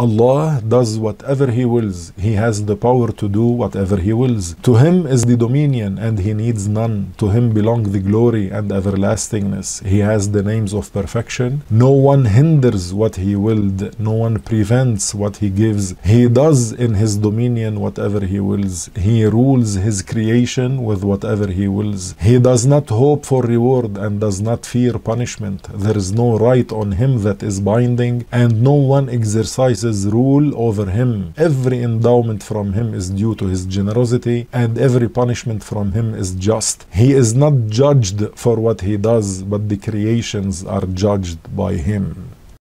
Allah does whatever He wills. He has the power to do whatever He wills. To Him is the dominion and He needs none. To Him belong the glory and everlastingness. He has the names of perfection. No one hinders what He willed. No one prevents what He gives. He does in His dominion whatever He wills. He rules His creation with whatever He wills. He does not hope for reward and does not fear punishment. There is no right on Him that is binding, and no one exercises rule over Him. Every endowment from Him is due to His generosity, and every punishment from Him is just. He is not judged for what He does, but the creations are judged by Him.